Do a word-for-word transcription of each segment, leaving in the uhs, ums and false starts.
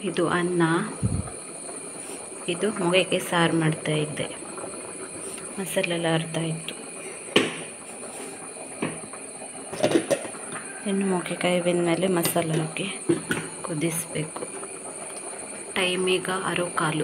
ಇದು ಅನ್ನ, ಇದು ಮೊಗೆಗೆ ಸಾರು ಮಾಡ್ತಾ ಇದ್ದೆ. ಮಸಾಲೆ ಎಲ್ಲ ಅರ್ಧ ಇತ್ತು. ಇನ್ನು ಮೊಗೆಕಾಯಿ ಬೆಂದಮೇಲೆ ಮಸಾಲೆ ಹಾಕಿ ಕುದಿಸಬೇಕು. ಟೈಮ್ ಈಗ ಆರು ಕಾಲು.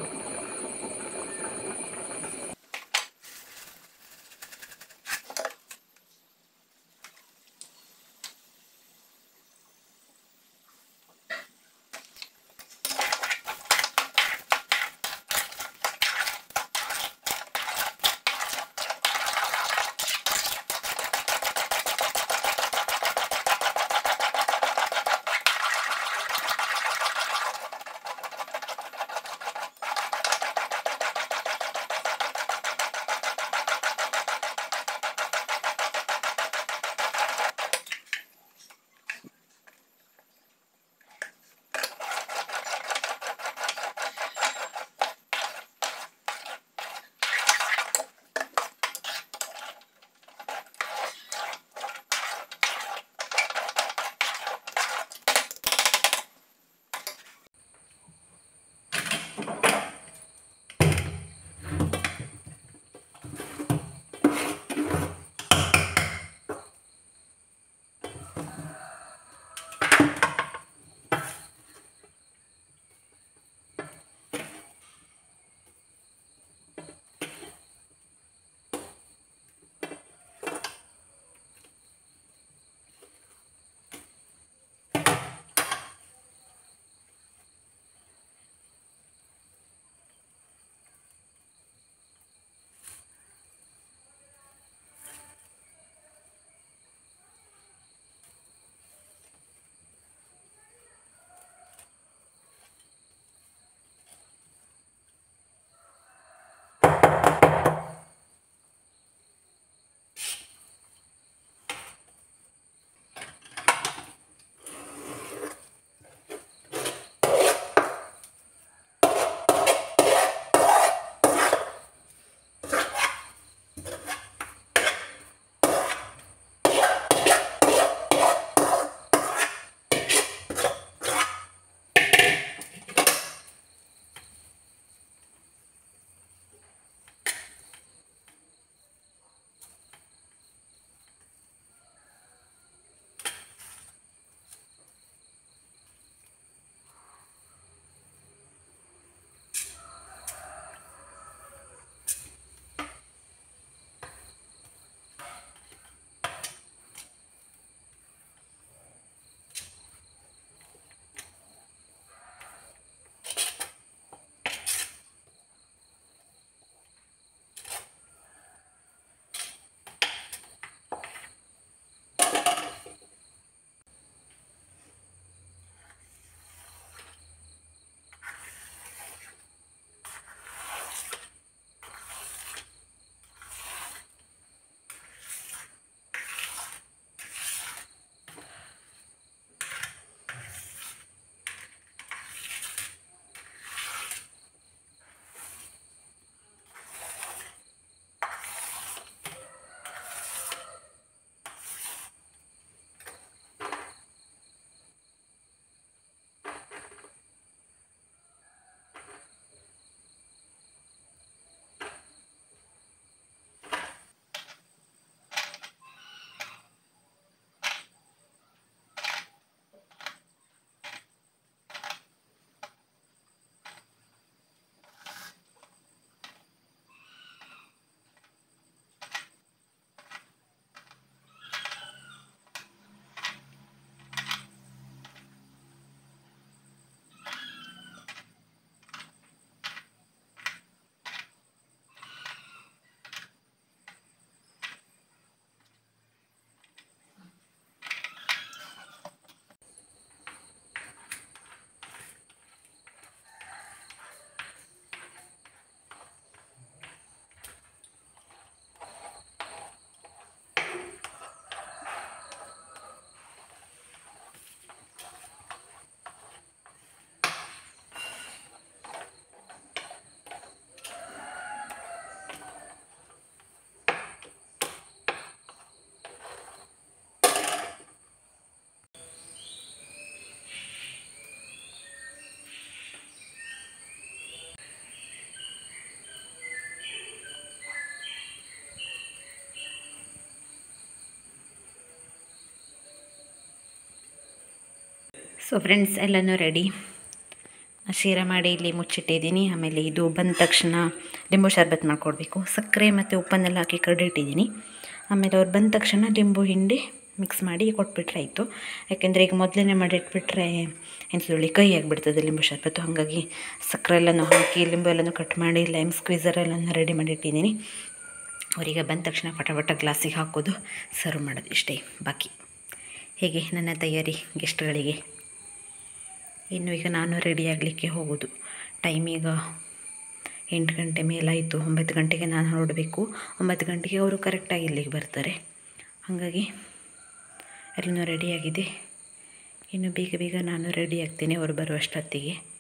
ಸೊ ಫ್ರೆಂಡ್ಸ್ ಎಲ್ಲನೂ ರೆಡಿ. ಶೀರ ಮಾಡಿ ಇಲ್ಲಿ ಮುಚ್ಚಿಟ್ಟಿದ್ದೀನಿ. ಆಮೇಲೆ ಇದು ಬಂದ ತಕ್ಷಣ ಲಿಂಬು ಶರ್ಬತ್ ಮಾಡಿಕೊಡ್ಬೇಕು. ಸಕ್ಕರೆ ಮತ್ತು ಉಪ್ಪನ್ನೆಲ್ಲ ಹಾಕಿ ಕಡಿಟ್ಟಿದ್ದೀನಿ. ಆಮೇಲೆ ಅವ್ರು ಬಂದ ತಕ್ಷಣ ಲಿಂಬು ಹಿಂಡಿ ಮಿಕ್ಸ್ ಮಾಡಿ ಕೊಟ್ಬಿಟ್ರೆ ಆಯಿತು. ಯಾಕೆಂದರೆ ಈಗ ಮೊದಲೇ ಮಾಡಿಟ್ಬಿಟ್ರೆ ಎಂಥದ್ರಲ್ಲಿ ಕೈ ಆಗಿಬಿಡ್ತದೆ ಲಿಂಬು ಶರ್ಬತ್ತು. ಹಾಗಾಗಿ ಸಕ್ಕರೆ ಎಲ್ಲನೂ ಹಾಕಿ ಲಿಂಬು ಎಲ್ಲನೂ ಕಟ್ ಮಾಡಿ ಲೈಮ್ ಸ್ಕ್ವೀಸರ್ ಎಲ್ಲನೂ ರೆಡಿ ಮಾಡಿಟ್ಟಿದ್ದೀನಿ. ಅವರಿಗೆ ಬಂದ ತಕ್ಷಣ ಪಟ ಪಟ ಗ್ಲಾಸಿಗೆ ಹಾಕೋದು, ಸರ್ವ್ ಮಾಡೋದು, ಇಷ್ಟೇ ಬಾಕಿ. ಹೇಗೆ ನನ್ನ ತಯಾರಿ ಗೆಸ್ಟ್ಗಳಿಗೆ. ಇನ್ನು ಈಗ ನಾನು ರೆಡಿ ಆಗಲಿಕ್ಕೆ ಹೋಗೋದು. ಟೈಮ್ ಈಗ ಎಂಟು ಗಂಟೆ ಮೇಲಾಯಿತು. ಒಂಬತ್ತು ಗಂಟೆಗೆ ನಾನು ಹೊರಡಬೇಕು. ಒಂಬತ್ತು ಗಂಟೆಗೆ ಅವರು ಕರೆಕ್ಟಾಗಿ ಇಲ್ಲಿಗೆ ಬರ್ತಾರೆ. ಹಾಗಾಗಿ ಎಲ್ಲನೂ ರೆಡಿಯಾಗಿದೆ. ಇನ್ನು ಬೇಗ ಬೇಗ ನಾನು ರೆಡಿ ಆಗ್ತೀನಿ ಅವರು ಬರುವಷ್ಟೊತ್ತಿಗೆ.